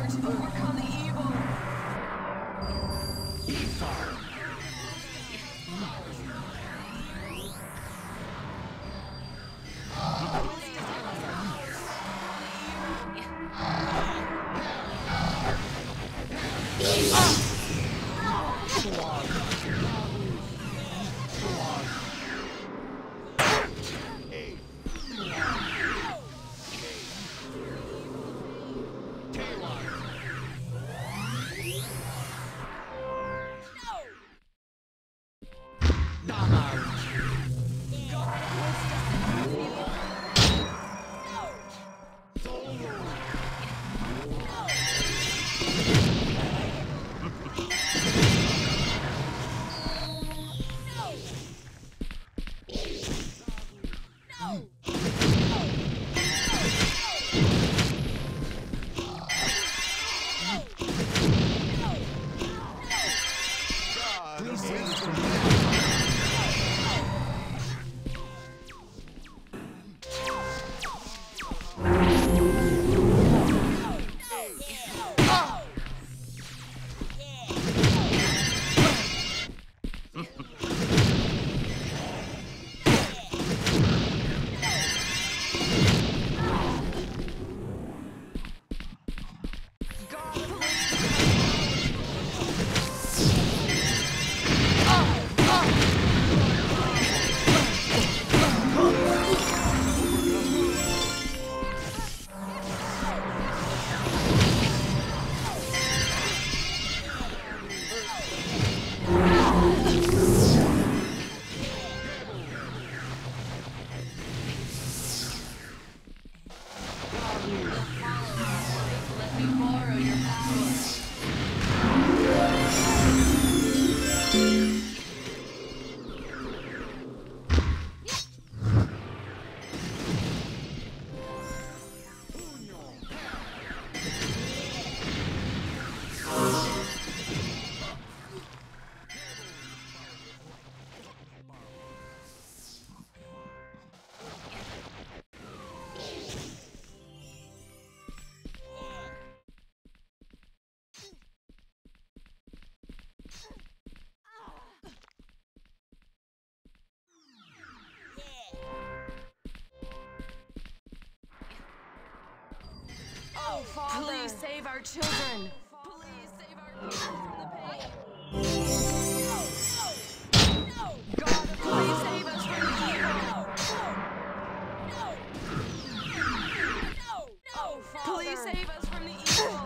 to overcome the evil. Father. Please save our children. Please save our children from the pain. God, please save us from the evil. Please save us from the evil.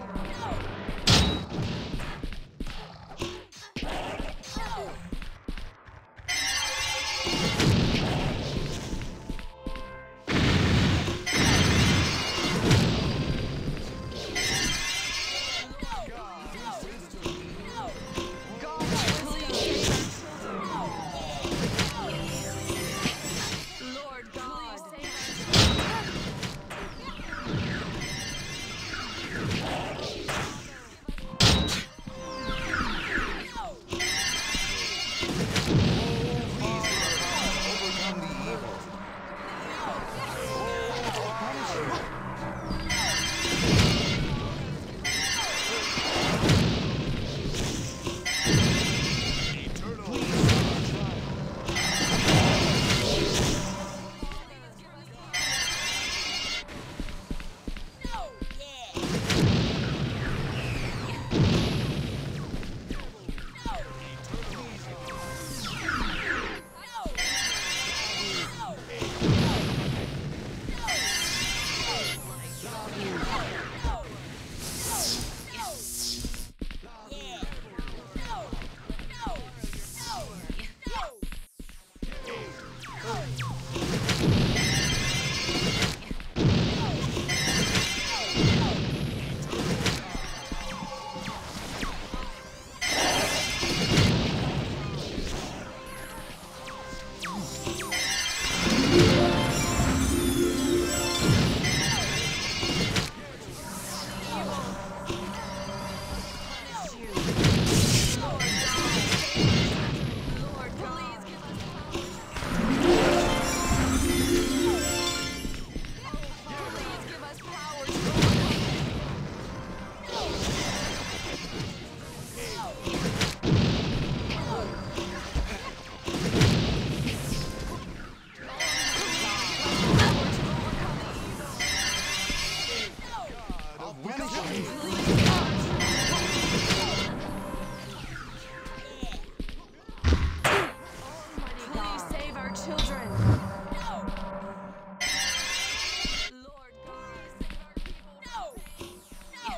Please save our children. Lord, please save our people.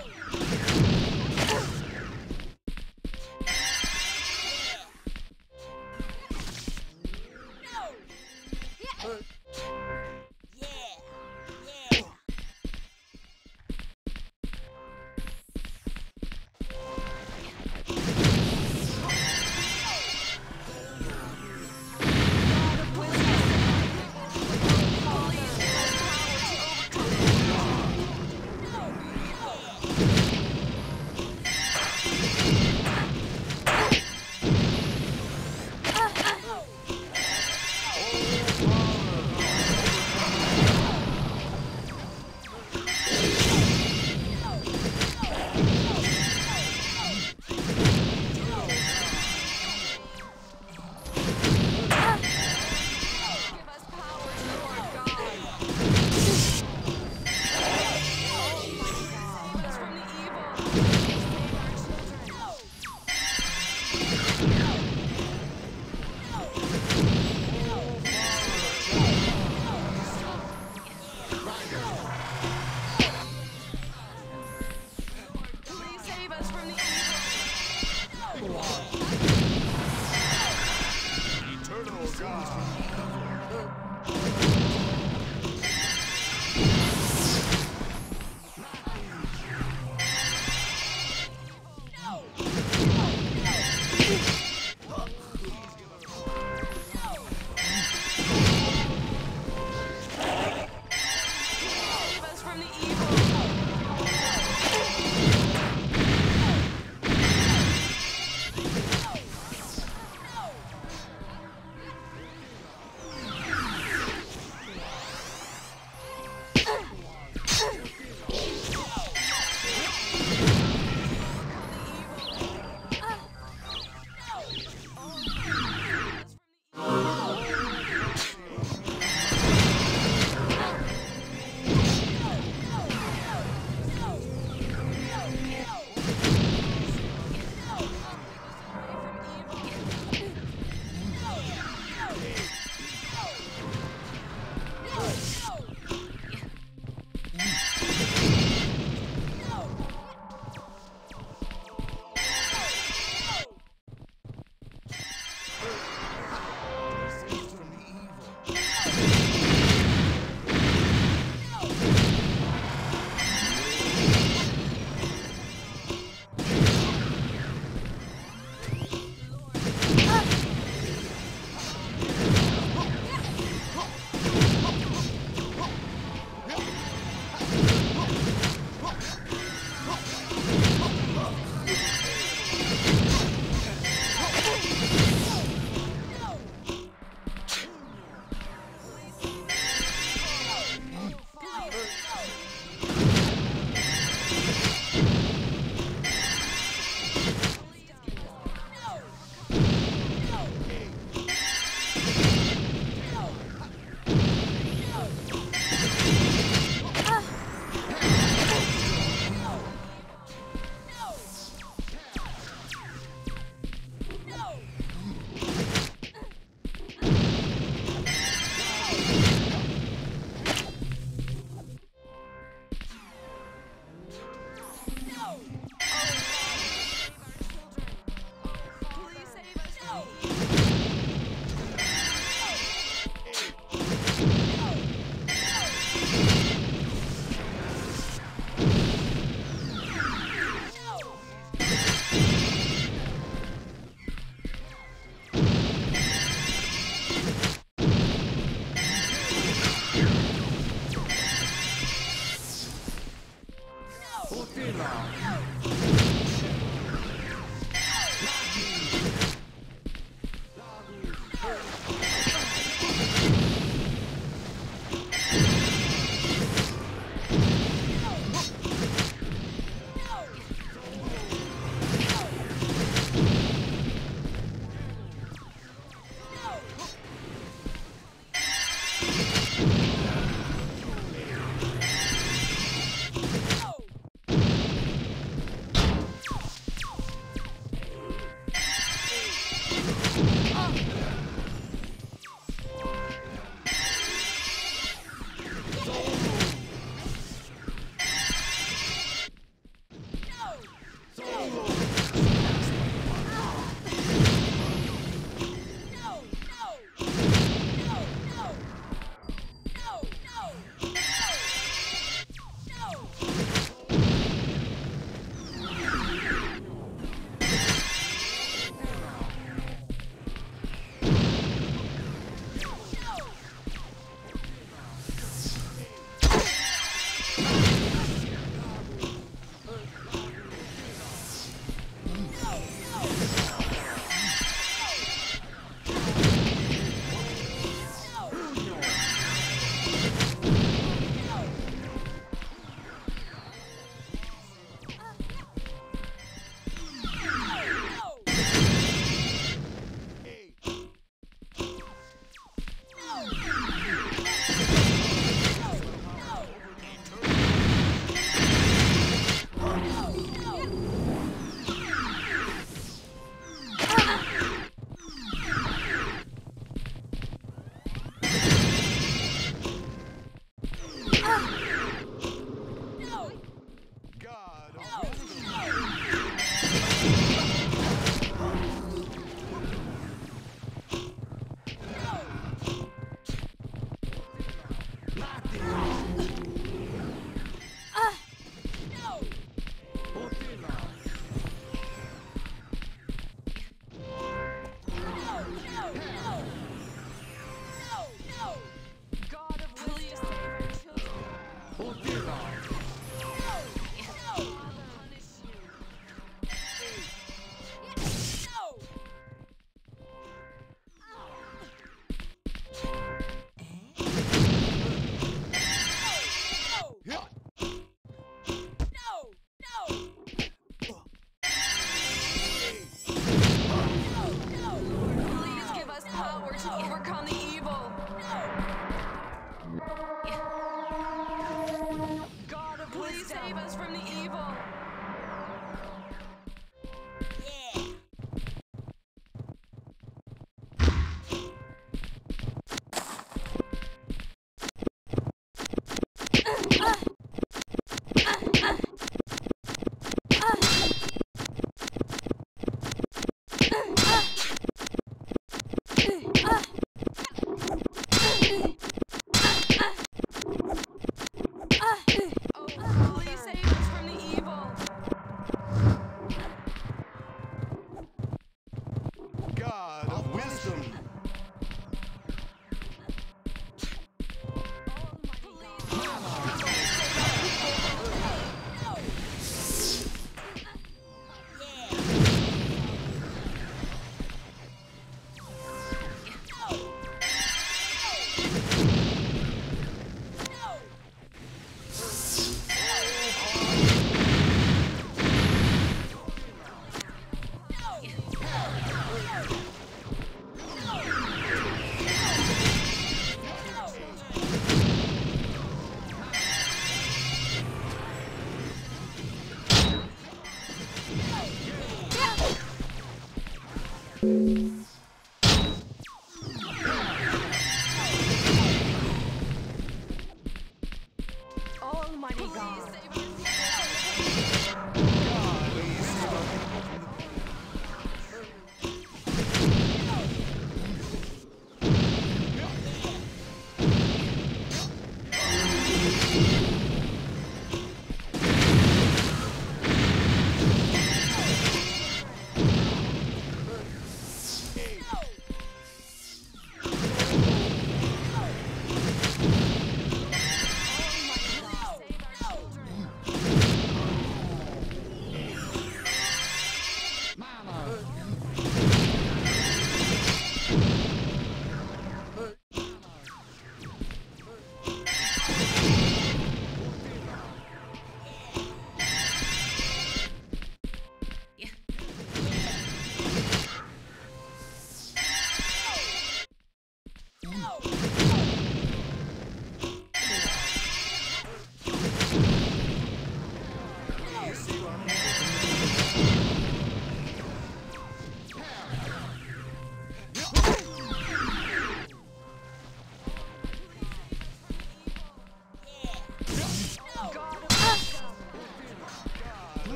God of please save our children. Father, punish you.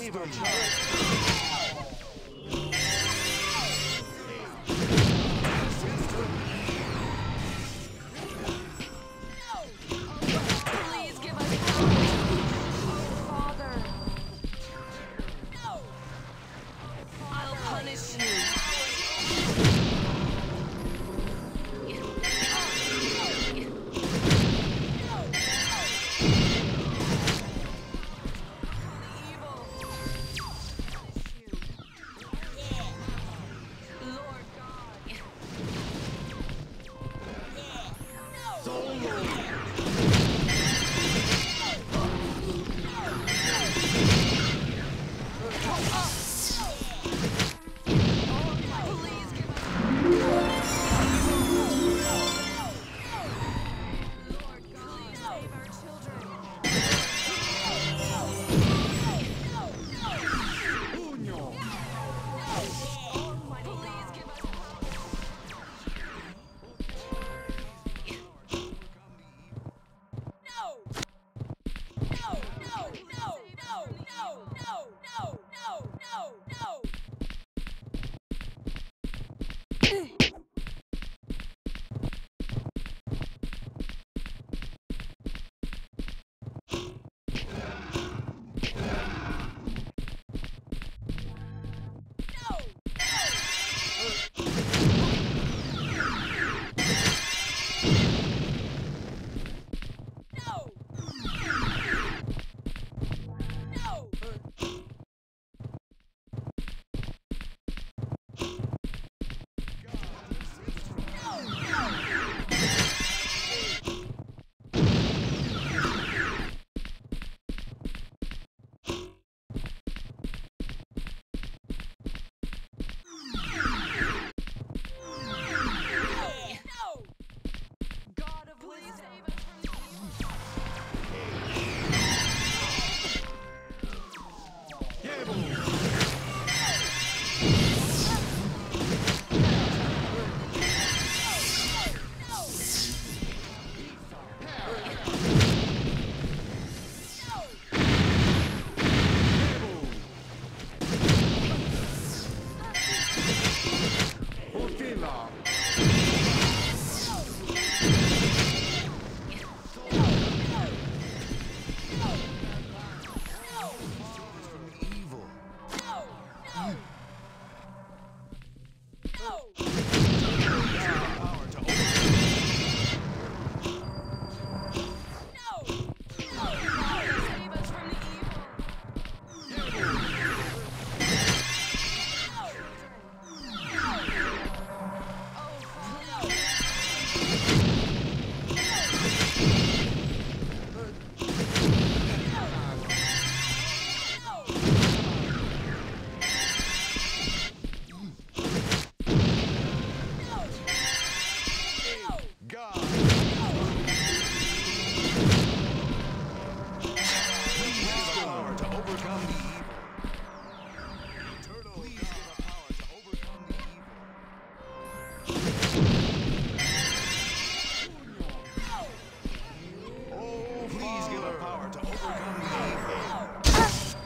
Save our child. Please give us power. Father. I'll punish you. Lord God. Please give us Lord God. Save our children. Pugno. Please give us God of please save us from the Otila. Evil. Power to save us from the evil. God. Please give us power to overcome the evil. Please give us power to overcome the evil. Oh, please give us power to overcome the evil.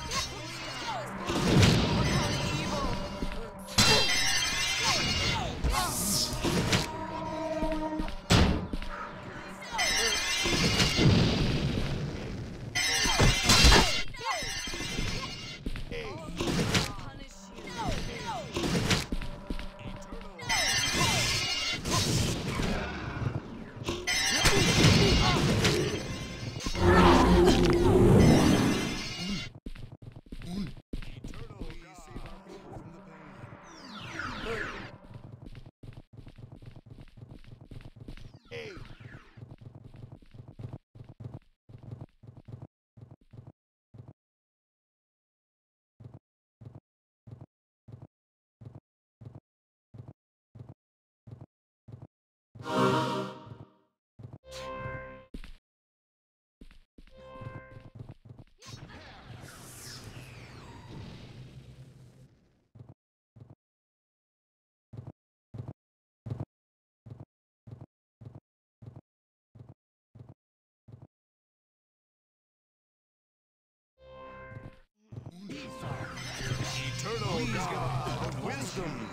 Hey. Please give a power to wisdom.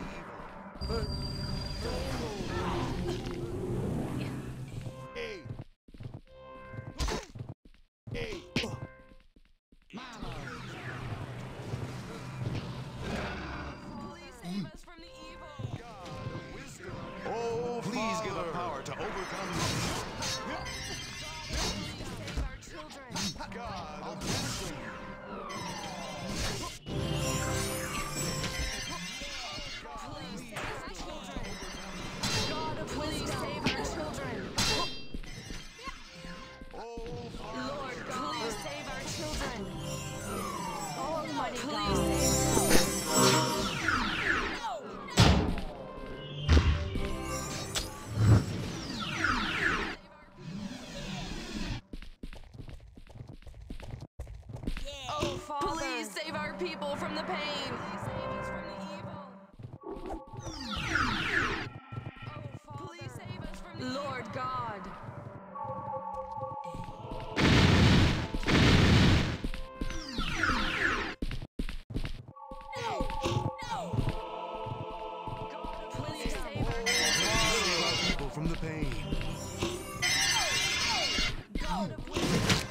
Hey. Hey. Please save us from the evil. God of wisdom. Oh, please give a power to overcome Please save our children. God of wisdom. Please save our children. God of please save our children. Oh, Lord God, please save our children. Almighty God, please save us. Oh, Father, please save our people from the pain. Please save us from the evil. Oh, Father, please save us from the Lord evil. God. Please save our save our people from the pain. God of wisdom.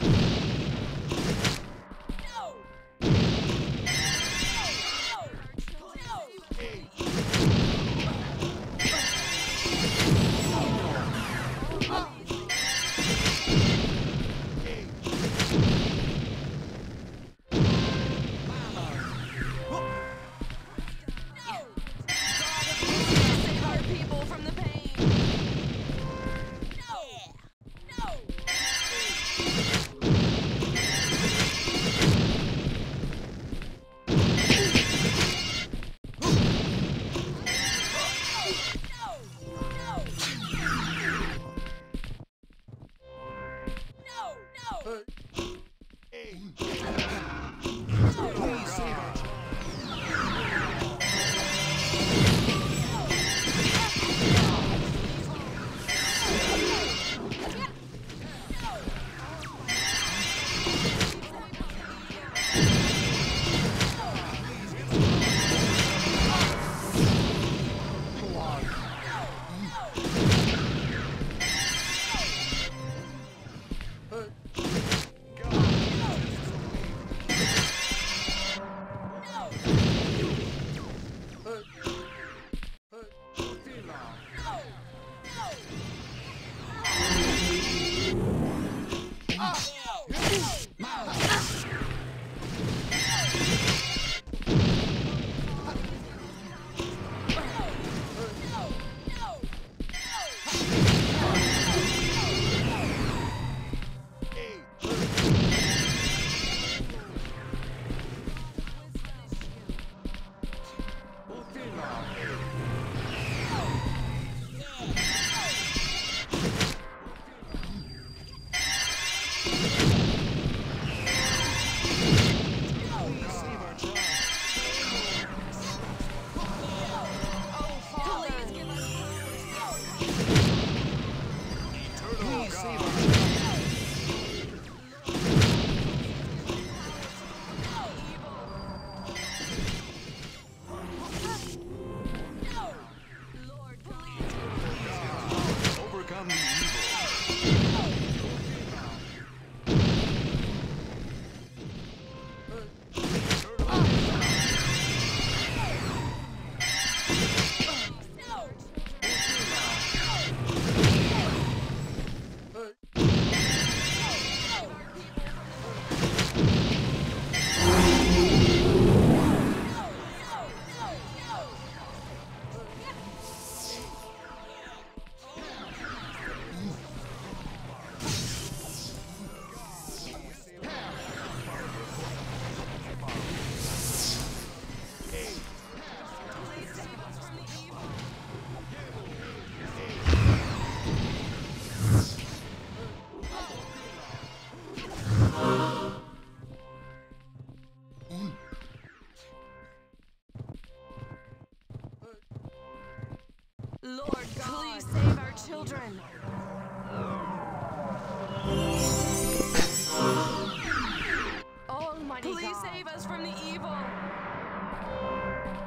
Save our people from the pain. Hey. Please save our overcome the evil. Lord God, please save our children. Almighty God, please save us from the evil.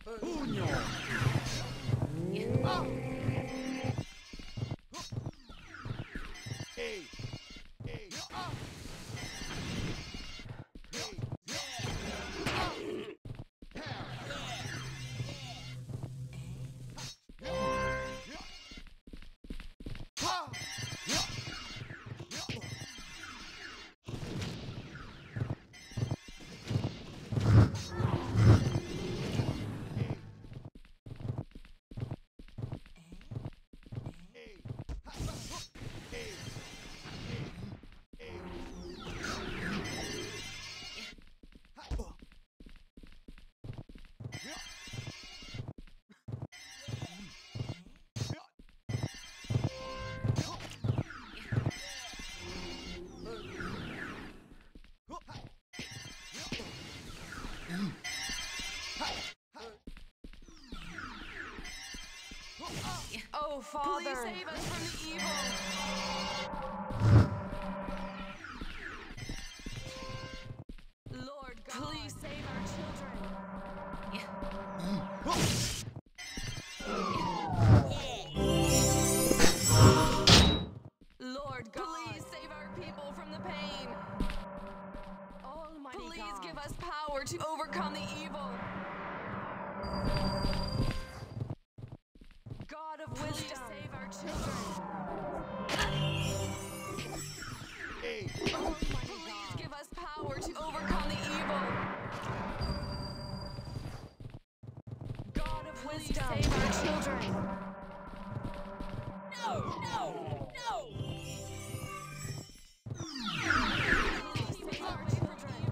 Pugno! Hey! Hey! Oh, Father, please save us from the evil. Lord God, please save our children. Lord God, please save our people from the pain. Almighty please God, give us power to overcome the evil. God of wisdom, save our children. Hey! Please give us power to overcome the evil. God of wisdom, save our children. No! No! No! Please save our children.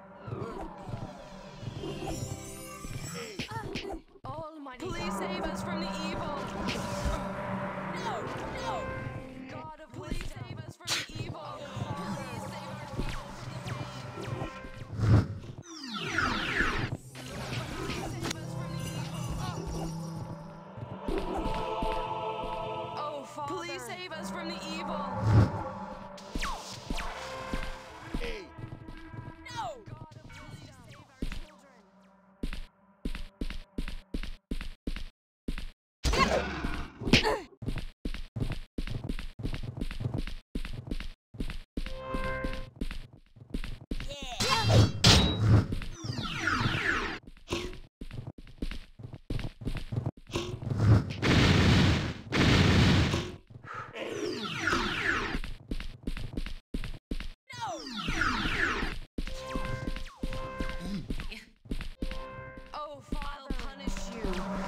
Almighty please save us from the evil. No! No! God of wisdom, please save us from the evil. Please save our people from the pain. Please save us from the evil. Oh, Father. Hey! No! God of wisdom, save our children. Oh, Father, I'll punish you.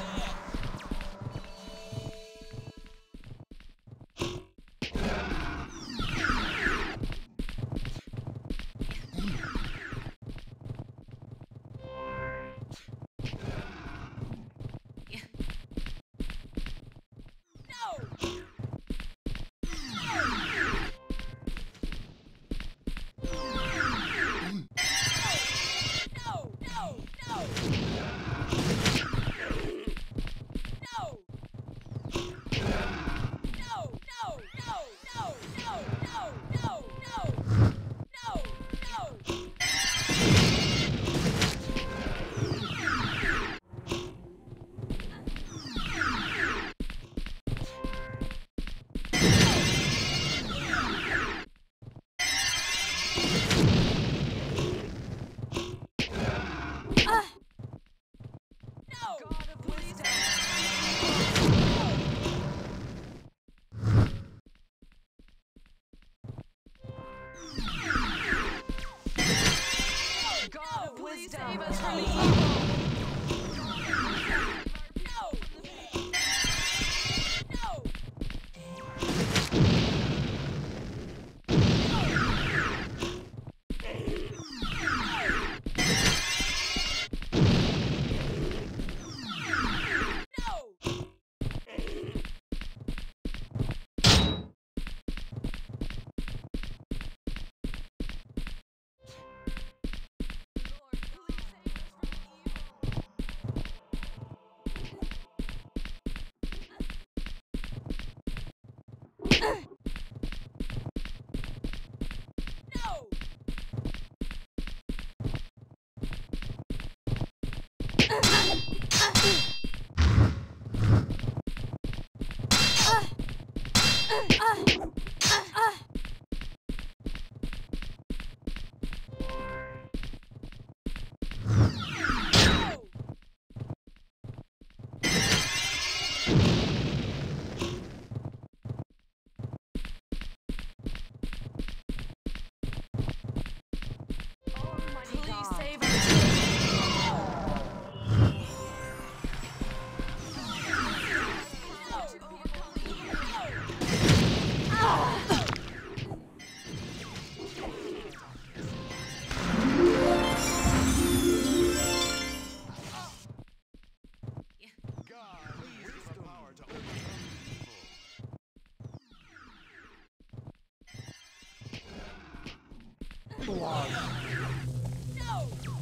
God of wisdom. God of wisdom, save us from the evil. Lord, please save us from the evil. Please save us. God, please give her power to overcome the evil. No!